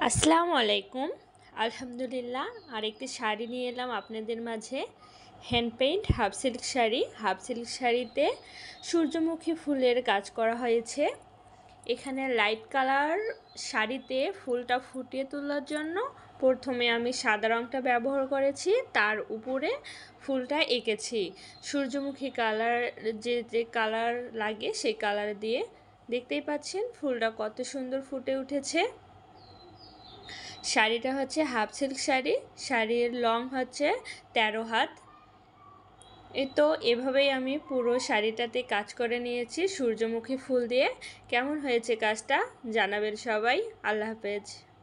আসসালামু আলাইকুম। আলহামদুলিল্লাহ, আরেকটি শাড়ি নিয়ে এলাম আপনাদের মাঝে। Hand paint half silk sari. Half silk শাড়িতে সূর্যমুখী ফুলের কাজ করা হয়েছে। এখানে লাইট কালার শাড়িতে ফুলটা ফুটিয়ে তোলার জন্য প্রথমে আমি সাদা রঙটা ব্যবহার করেছি, তার উপরে ফুলটা এঁকেছি সূর্যমুখী কালার, যে কালার লাগে সেই কালার দিয়ে। দেখতেই পাচ্ছেন ফুলটা কত সুন্দর ফুটে উঠেছে। শাড়িটা হচ্ছে হাফ সিল্ক শাড়ি। শাড়ির লং হচ্ছে 13 হাত। তো এভাবেই আমি পুরো শাড়িটাতে কাজ করে নিয়েছি সূর্যমুখী ফুল দিয়ে। কেমন হয়েছে কাজটা জানাবেন সবাই। আল্লাহ হাফেজ।